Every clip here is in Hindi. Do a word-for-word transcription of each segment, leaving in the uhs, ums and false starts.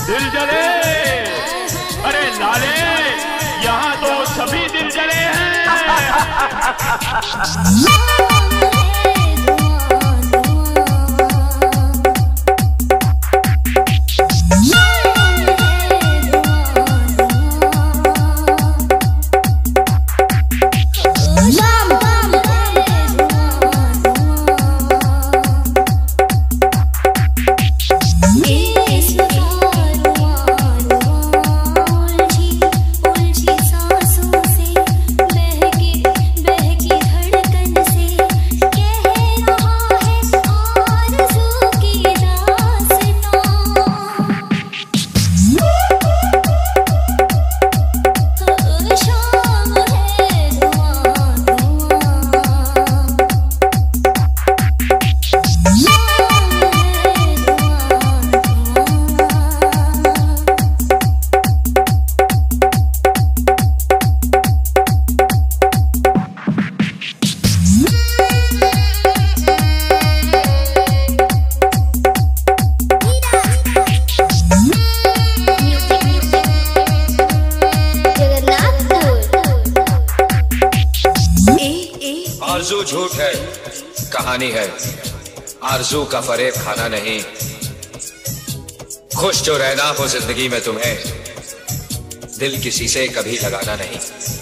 दिल जले, अरे लाले यहाँ तो सभी दिल जले हैं। आरज़ू झूठ है, कहानी है, आरज़ू का फरेब खाना नहीं। खुश जो रहना हो जिंदगी में तुम्हें, दिल किसी से कभी लगाना नहीं।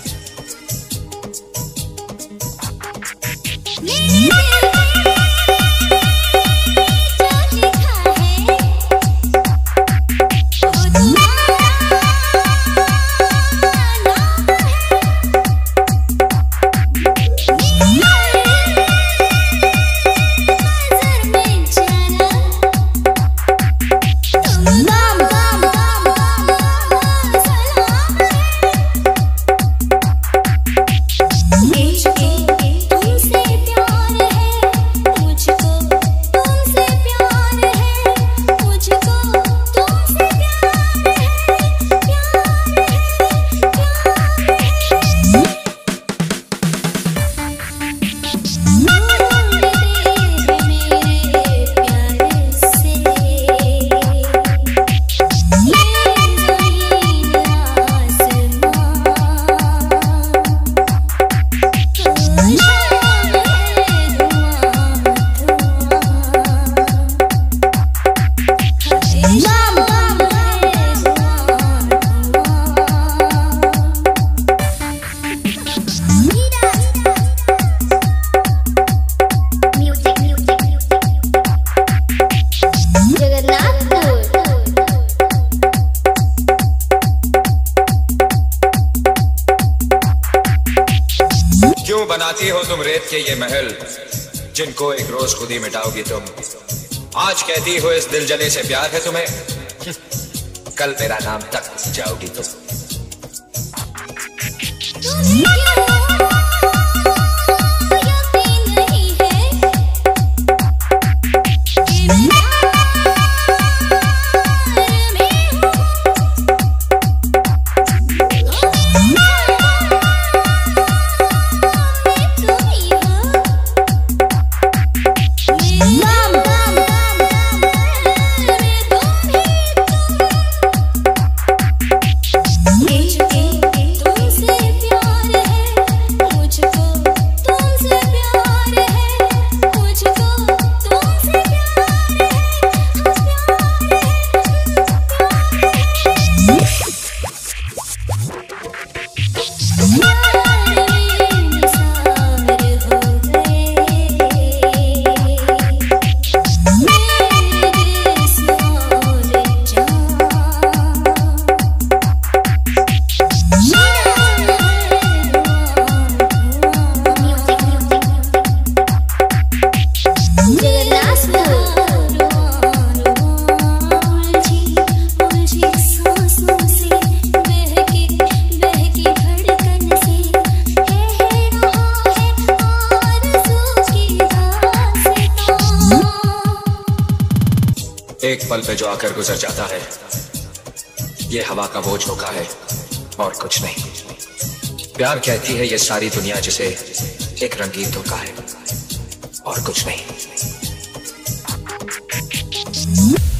क्यों बनाती हो तुम रेत के ये महल, जिनको एक रोज खुद ही मिटाओगी तुम। आज कहती हो इस दिल जले से प्यार है तुम्हें, कल मेरा नाम तक जाओगी तुम। एक पल पे जो आकर गुजर जाता है, ये हवा का वो झोंका है और कुछ नहीं। प्यार कहती है ये सारी दुनिया जिसे एक रंगीन धोखा है और कुछ नहीं।